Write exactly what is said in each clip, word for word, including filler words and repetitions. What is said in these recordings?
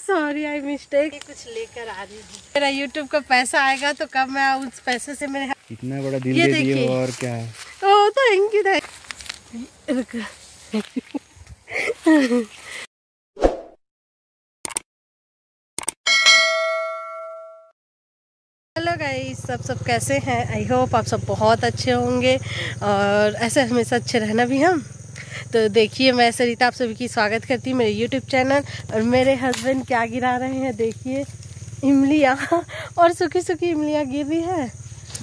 Sorry I mistake. कुछ लेकर आ रही हूँ, मेरा यूट्यूब का पैसा आएगा तो कब मैं उस पैसे से मेरे इतना बड़ा दिल दे दिए हो और क्या है। Oh thank you thank hello guys, सब सब कैसे हैं? आई होप आप सब बहुत अच्छे होंगे और ऐसे हमेशा अच्छे रहना भी हम। तो देखिए, मैं सरिता आप सभी की स्वागत करती हूँ मेरे यूट्यूब चैनल। और मेरे हस्बैंड क्या गिरा रहे हैं देखिए, इमलियाँ और सूखी सूखी इमलियाँ गिर रही है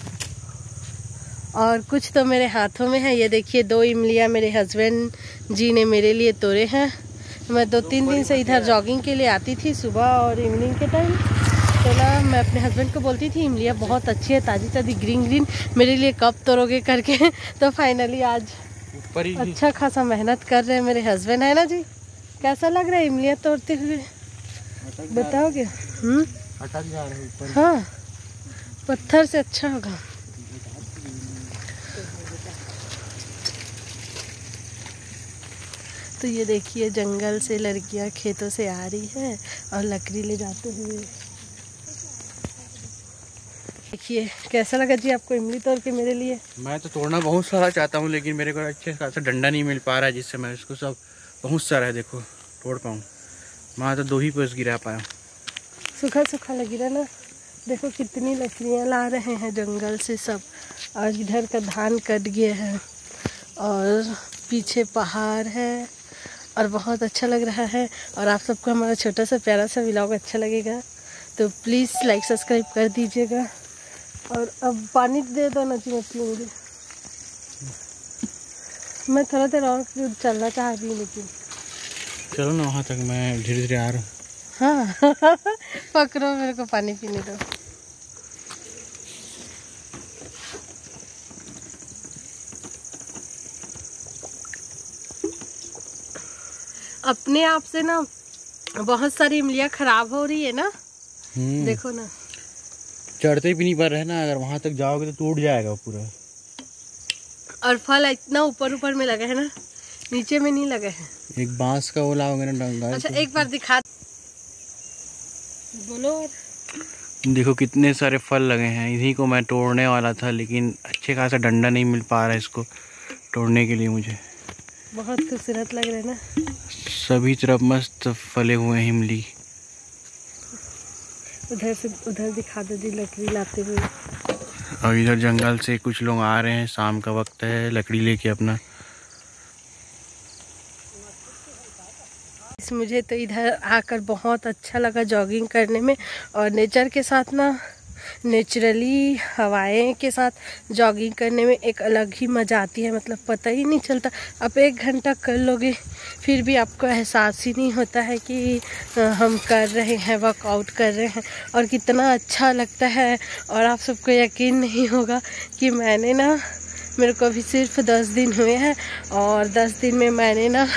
और कुछ तो मेरे हाथों में है। ये देखिए, दो इमलियाँ मेरे हस्बैंड जी ने मेरे लिए तोड़े हैं। मैं दो तीन दिन से इधर जॉगिंग के लिए आती थी सुबह और इवनिंग के टाइम, तो ना मैं अपने हस्बैंड को बोलती थी इमलियाँ बहुत अच्छी है, ताज़ी ताज़ी ग्रीन ग्रीन, मेरे लिए कब तोड़ोगे करके। तो फाइनली आज अच्छा खासा मेहनत कर रहे हैं मेरे हस्बैंड, है ना जी? कैसा लग रहा है इमलियाँ तोड़ते हुए, बताओगे? हम्म, हाँ, पत्थर से अच्छा होगा। तो ये देखिए, जंगल से लड़कियां खेतों से आ रही है और लकड़ी ले जाते हुए। देखिए कैसा लगा जी आपको इमली तोड़ के मेरे लिए? मैं तो तोड़ना बहुत सारा चाहता हूँ, लेकिन मेरे को अच्छे खासा डंडा नहीं मिल पा रहा है जिससे मैं इसको सब बहुत सारा है देखो तोड़ पाऊँ। मैं तो दो ही पेस गिरा पाया। सूखा सूखा लगी रहा ना। देखो कितनी लकड़ियाँ ला रहे हैं जंगल से सब, और इधर का धान कट गया है और पीछे पहाड़ है और बहुत अच्छा लग रहा है। और आप सबको हमारा छोटा सा प्यारा सा व्लॉग अच्छा लगेगा तो प्लीज़ लाइक सब्सक्राइब कर दीजिएगा। और अब पानी दे दो ना जी, मैं पीऊँगी। मैं थोड़ा देर और चलना चाह रही हूँ, लेकिन चलो ना वहाँ तक, मैं धीरे धीरे आ रहा हूँ। हाँ पकड़ो, मेरे को पानी पीने दो। अपने आप से ना बहुत सारी इमलियाँ खराब हो रही है ना, देखो ना। चढ़ते भी नहीं पा रहे ना, अगर वहां तक जाओगे तो टूट जाएगा पूरा। और फल इतना ऊपर ऊपर में लगा है ना, नीचे में नहीं लगा है। एक बांस का वो लाओगे ना डंगा। अच्छा एक बार दिखा बोलो। देखो कितने सारे फल लगे हैं, इन्हीं को मैं तोड़ने वाला था, लेकिन अच्छे खासा डंडा नहीं मिल पा रहा है इसको तोड़ने के लिए मुझे। बहुत खूबसूरत लग रहा है ना, सभी तरफ मस्त फले हुए हैं इमली। उधर से उधर दिखा दो जी, लकड़ी लाते हुए। और इधर जंगल से कुछ लोग आ रहे हैं, शाम का वक्त है, लकड़ी लेके अपना। मुझे तो इधर आकर बहुत अच्छा लगा जॉगिंग करने में, और नेचर के साथ ना, नेचुरली हवाएं के साथ जॉगिंग करने में एक अलग ही मज़ा आती है। मतलब पता ही नहीं चलता, आप एक घंटा कर लोगे फिर भी आपको एहसास ही नहीं होता है कि हम कर रहे हैं, वर्कआउट कर रहे हैं, और कितना अच्छा लगता है। और आप सबको यकीन नहीं होगा कि मैंने ना, मेरे को अभी सिर्फ दस दिन हुए हैं और दस दिन में मैंने ना,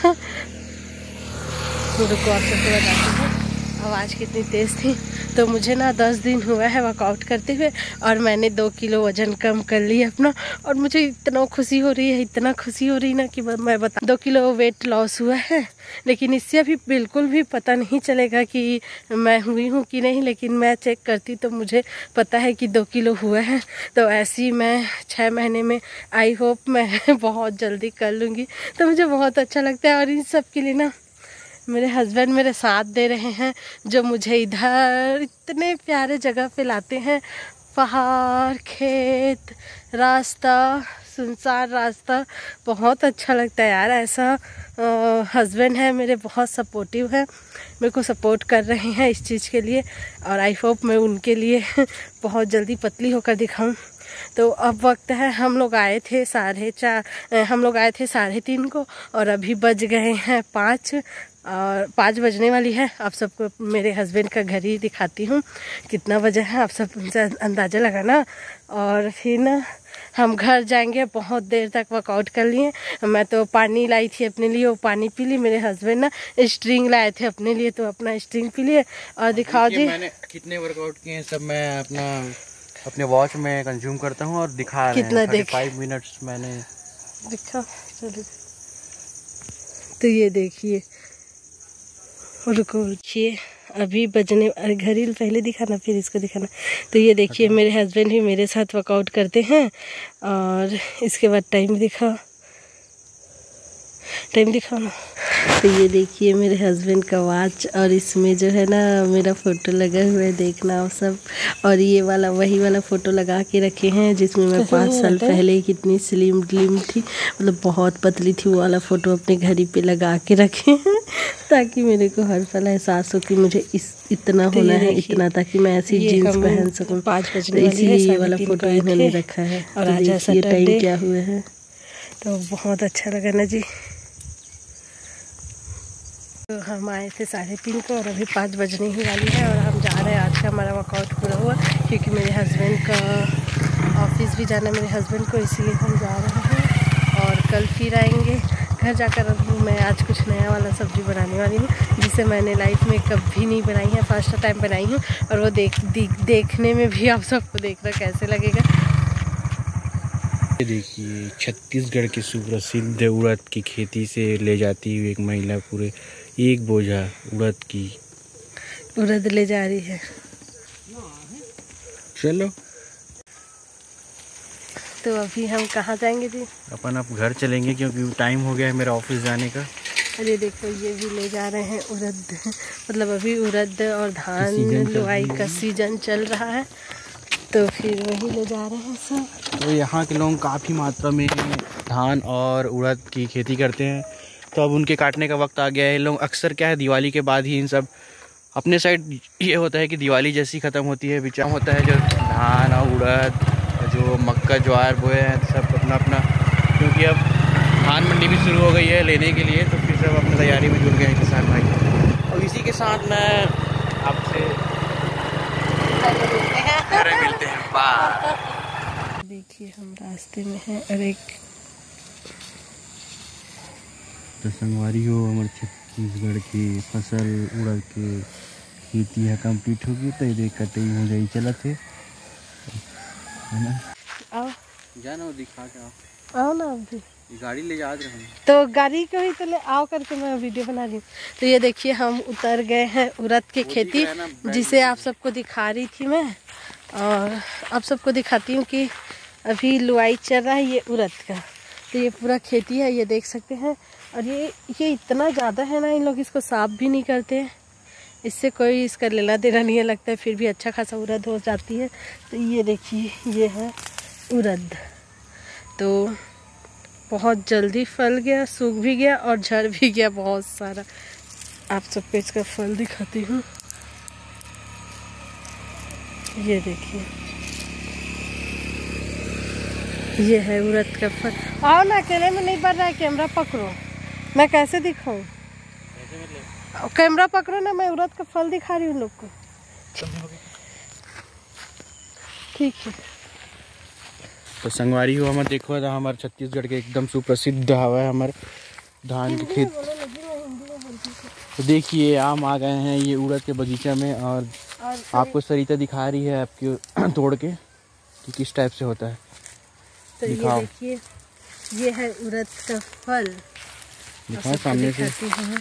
रुको आप सबको बताती हूँ आवाज़ कितनी तेज़ थी। तो मुझे ना दस दिन हुआ है वर्कआउट करते हुए और मैंने दो किलो वज़न कम कर लिया अपना। और मुझे इतना खुशी हो रही है, इतना खुशी हो रही है ना कि मैं बता, दो किलो वेट लॉस हुआ है। लेकिन इससे अभी बिल्कुल भी पता नहीं चलेगा कि मैं हुई हूँ कि नहीं, लेकिन मैं चेक करती तो मुझे पता है कि दो किलो हुआ है। तो ऐसे ही मैं छः महीने में आई होप मैं बहुत जल्दी कर लूँगी। तो मुझे बहुत अच्छा लगता है। और इन सब के लिए ना मेरे हस्बैंड मेरे साथ दे रहे हैं, जो मुझे इधर इतने प्यारे जगह पे लाते हैं। पहाड़, खेत, रास्ता, सुनसान रास्ता, बहुत अच्छा लगता है यार। ऐसा हस्बैंड है मेरे, बहुत सपोर्टिव है, मेरे को सपोर्ट कर रहे हैं इस चीज़ के लिए। और आई होप मैं उनके लिए बहुत जल्दी पतली होकर दिखाऊं। तो अब वक्त है, हम लोग आए थे साढ़े चार हम लोग आए थे साढ़े तीन को और अभी बज गए हैं पाँच और पाँच बजने वाली है। आप सबको मेरे हस्बैंड का घर ही दिखाती हूँ कितना बजे है, आप सब उनसे अंदाज़ा लगाना। और फिर ना हम घर जाएंगे। बहुत देर तक वर्कआउट कर लिए। मैं तो पानी लाई थी अपने लिए, वो पानी पी ली। मेरे हस्बैंड ना स्ट्रिंग लाए थे अपने लिए, तो अपना स्ट्रिंग पी लिए। और दिखाओ जी मैंने कितने वर्कआउट किए हैं, सब मैं अपना अपने वॉच में कंज्यूम करता हूँ और दिखा रहे कितना हैं। देख फाइव मिनट्स मैंने दिखा। चलो तो ये देखिए, रुको, देखिए अभी बजने, अरे घड़ी पहले दिखाना फिर इसको दिखाना। तो ये देखिए मेरे हस्बैंड भी मेरे साथ वर्कआउट करते हैं। और इसके बाद टाइम दिखा टाइम दिखाना। तो ये देखिए मेरे हस्बैंड का वॉच, और इसमें जो है ना मेरा फ़ोटो लगा हुआ है, देखना आप सब। और ये वाला वही वाला फ़ोटो लगा के रखे हैं जिसमें मैं पाँच साल पहले ही कितनी स्लिम ड्लिम थी, मतलब बहुत पतली थी। वो वाला फ़ोटो अपने घड़ी पे लगा के रखे हैं ताकि मेरे को हर पल एहसास हो कि मुझे इस इतना होना है, इतना, ताकि मैं ऐसी जीन्स पहन सकूँ। पाँच बजे तो इसीलिए ये वाला फ़ोटो इन्होंने रखा है। और आज ये टाइम क्या हुआ है, तो बहुत अच्छा लगा ना जी। तो हम आए थे साढ़े तीन को और अभी पाँच बजने ही वाली है और हम जा रहे हैं। आज का हमारा वर्कआउट पूरा हुआ क्योंकि मेरे हस्बैंड का ऑफिस भी जाना है मेरे हस्बैंड को, इसीलिए हम जा रहे हैं और कल फिर आएंगे। घर जाकर मैं आज कुछ नया वाला सब्ज़ी बनाने वाली हूँ जिसे मैंने लाइफ में कभी नहीं बनाई है, फर्स्ट टाइम बनाई हूँ। और वो देख देखने में भी आप सबको देखना कैसे लगेगा। देखिए छत्तीसगढ़ के सुप्रसिद्ध उड़द की खेती से ले जाती हुई एक महिला पूरे एक बोझा उड़द की उड़द ले जा रही है। चलो तो अभी हम कहाँ जाएंगे जी? अपन अब घर चलेंगे क्योंकि टाइम हो गया है मेरा ऑफिस जाने का। अरे देखो ये भी ले जा रहे हैं उड़द, मतलब अभी उड़द और धान लुआई का सीजन चल रहा है तो फिर वही ले जा रहे हैं सब। तो यहाँ के लोग काफ़ी मात्रा में धान और उड़द की खेती करते हैं, तो अब उनके काटने का वक्त आ गया है। लोग अक्सर क्या है दिवाली के बाद ही इन सब अपने साइड ये होता है कि दिवाली जैसी ख़त्म होती है बिचा होता है जो धान और उड़द जो मक्का ज्वार बोए हैं सब अपना अपना, क्योंकि अब धान मंडी भी शुरू हो गई है लेने के लिए, तो फिर सब अपनी तैयारी में जुट गए हैं किसान भाई। और इसी के साथ मैं आपसे मिलते हैं। बाय। देखिए हम रास्ते में हैं और एक तो संगवारी हो हमारे छत्तीसगढ़ की फसल उड़द के खेती है कंप्लीट होगी तो ये कटई हो जाए चला थे है ना। आओ जाना दिखा के आओ आओ ना अभी गाड़ी ले जा रहे हैं तो गाड़ी को ही तो ले आओ करके मैं वीडियो बना रही हूँ। तो ये देखिए हम उतर गए हैं उड़द की खेती जिसे आप सबको दिखा रही थी मैं, और आप सबको दिखाती हूँ कि अभी लुआई चल रहा है ये उड़द का। तो ये पूरा खेती है ये देख सकते हैं, और ये ये इतना ज़्यादा है ना इन लोग इसको साफ भी नहीं करते हैं, इससे कोई इसका लेना देना नहीं है लगता है, फिर भी अच्छा खासा उड़द हो जाती है। तो ये देखिए ये है उड़द, तो बहुत जल्दी फल गया, सूख भी गया और झड़ भी गया बहुत सारा। आप सबको इसका फल दिखाती हूँ, ये देखिए ये है उड़द का फल। आओ ना, अकेले में नहीं बढ़ रहा है, कैमरा पकड़ो, मैं कैसे दिखाऊं? कैमरा पकड़ो ना, मैं उड़द का फल दिखा रही हूँ लोग को। ठीक है। तो संगवारी हो हमारे देखो था हमारे छत्तीसगढ़ के एकदम सुप्रसिद्ध हवा है हमारे धान के खेत। तो देखिए आम आ गए हैं ये उड़द के बगीचा में, और आपको सरिता दिखा रही है आपकी तोड़ के कि किस टाइप से होता है। तो ये देखिए ये है उड़द का फल, दिखाओ सामने से।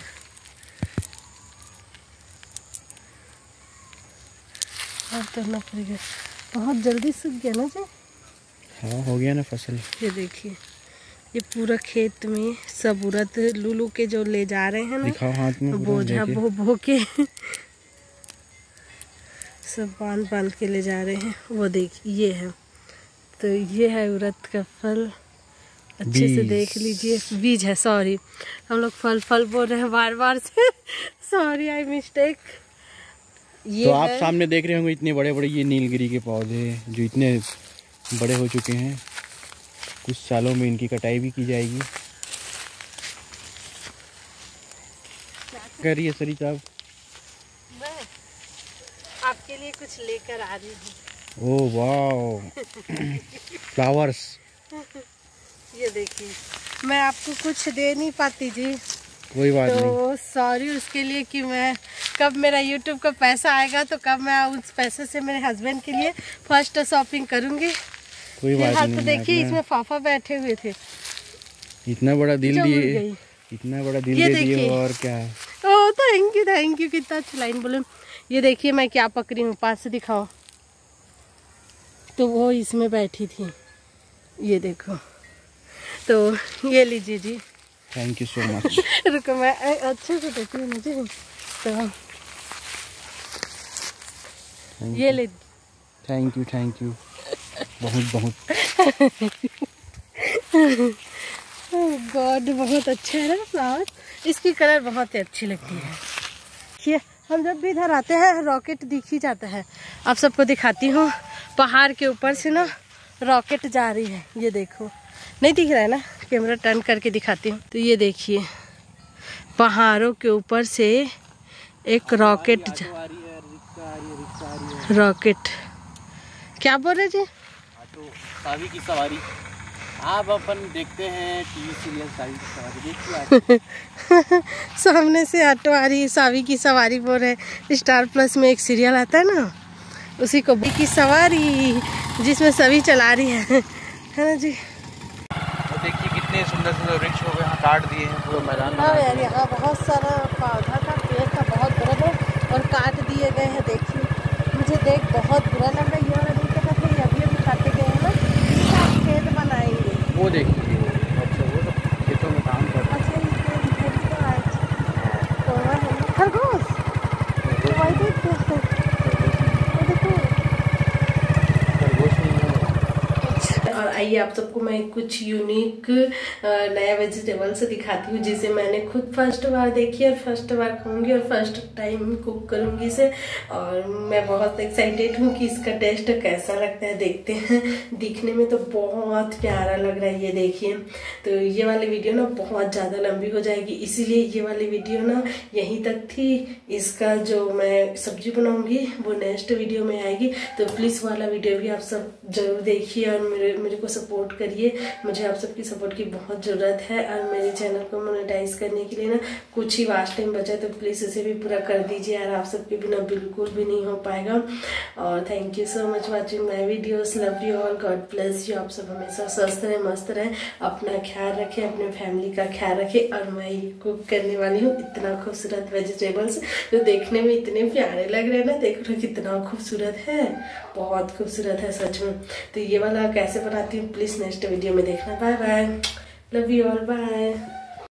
और तोड़ना पड़ेगा, बहुत जल्दी सूख गया ना जी। हाँ हो गया ना फसल। ये देखिए ये पूरा खेत में सब उड़द लूलू के जो ले जा रहे हैं ना, दिखाओ हाथ में बोझा बो बो के सब बांध बांध के ले जा रहे हैं। वो देखिए ये है, तो ये है उड़द का फल, अच्छे से देख लीजिए। बीज है, सॉरी हम लोग फल फल बोल रहे हैं बार बार से, सॉरी आई मिस्टेक। ये तो आप सामने देख रहे होंगे इतने बड़े बड़े ये नीलगिरी के पौधे जो इतने बड़े हो चुके हैं, कुछ सालों में इनकी कटाई भी की जाएगी। कर रही है सरिता आप? मैं आपके लिए कुछ लेकर आ रही हूँ। ओह वाह फ्लावर्स। ये देखिए मैं आपको कुछ दे नहीं पाती जी, कोई बात तो नहीं, सॉरी उसके लिए कि मैं कब मेरा यूट्यूब का पैसा आएगा तो कब मैं उस पैसे से मेरे हस्बैंड के लिए फर्स्ट शॉपिंग करूँगी। कोई बात नहीं। तो देखिए इसमें पापा बैठे हुए थे, इतना बड़ा दिल दिए, इतना बड़ा दिल दे दिए और क्या है। Oh oh thank you thank you, कितना अच्छा लाइन बोले। ये देखिए मैं क्या पकड़ी हूँ, पास से दिखाओ। तो वो इसमें बैठी थी, ये देखो। तो ये लीजिए जी। Thank you so much. रुको मैं अच्छे से देती हूँ मुझे। तो ये ले। थैंक यू थैंक यू बहुत बहुत। गॉड बहुत अच्छा है ना फ्लावर, इसकी कलर बहुत ही अच्छी लगती है। ये हम जब भी इधर आते हैं रॉकेट दिख ही जाता है। आप सबको दिखाती हूँ, पहाड़ के ऊपर से ना रॉकेट जा रही है, ये देखो। नहीं दिख रहा है ना, कैमरा टर्न करके दिखाती हूँ। तो ये देखिए पहाड़ों के ऊपर से एक रॉकेट जा... रॉकेट क्या बोल रहे जी? सावी की सवारी। आप अपन देखते हैं टीवी सीरियल सावी की सवारी, देखिए। सामने से ऑटो आ रही है, सावी की सवारी बोल रहे। स्टार प्लस में एक सीरियल आता है ना, उसी को की सवारी, जिसमें सभी चला रही है, है ना जी। तो देखिए कितने सुंदर सुंदर वृक्ष हो गए, यहाँ काट दिए हैं पूरा मैदान। हाँ यार, यहाँ बहुत सारा पौधा का पेड़ का बहुत बड़ा है और काट दिए गए हैं। देखिए मुझे देख बहुत बुरा लग रहा है। ये वाला देख के तो अभी अभी काटे गए हैं ना, खेत बनाएंगे। वो देखिए, अच्छा वो तो खेतों में काम कर रहे हैं। खरगोश और आइए आप सबको मैं कुछ यूनिक नया वेजिटेबल से दिखाती हूँ, जिसे मैंने खुद फर्स्ट बार देखी और फर्स्ट बार खाऊंगी और फर्स्ट टाइम कुक करूंगी इसे। और मैं बहुत एक्साइटेड हूँ कि इसका टेस्ट कैसा लगता है, देखते हैं। दिखने में तो बहुत प्यारा लग रहा है, ये देखिए। तो ये वाली वीडियो ना बहुत ज़्यादा लंबी हो जाएगी, इसीलिए ये वाली वीडियो ना यहीं तक थी। इसका जो मैं सब्जी बनाऊंगी वो नेक्स्ट वीडियो में आएगी, तो प्लीज़ वाला वीडियो भी आप सब जरूर देखिए और मेरे मेरे को सपोर्ट करिए। मुझे आप सबकी सपोर्ट की बहुत ज़रूरत है और मेरे चैनल को मोनेटाइज करने के लिए ना कुछ ही वास्ट टाइम बचा, तो प्लीज़ इसे भी पूरा कर दीजिए यार, आप सबके बिना बिल्कुल भी नहीं हो पाएगा। और thank you so much watching my videos, love you all, God bless you. आप सब हमेशा स्वस्थ रहें, मस्त रहें, अपना ख्याल रखें, अपने फैमिली का ख्याल रखें। और मैं कुक करने वाली हूँ इतना खूबसूरत वेजिटेबल्स जो देखने में इतने प्यारे लग रहे हैं ना, देख लो कितना खूबसूरत है, बहुत खूबसूरत है सच में। तो ये वाला कैसे बनाती हूँ प्लीज़ नेक्स्ट वीडियो में देखना। Bye bye, love you all, bye.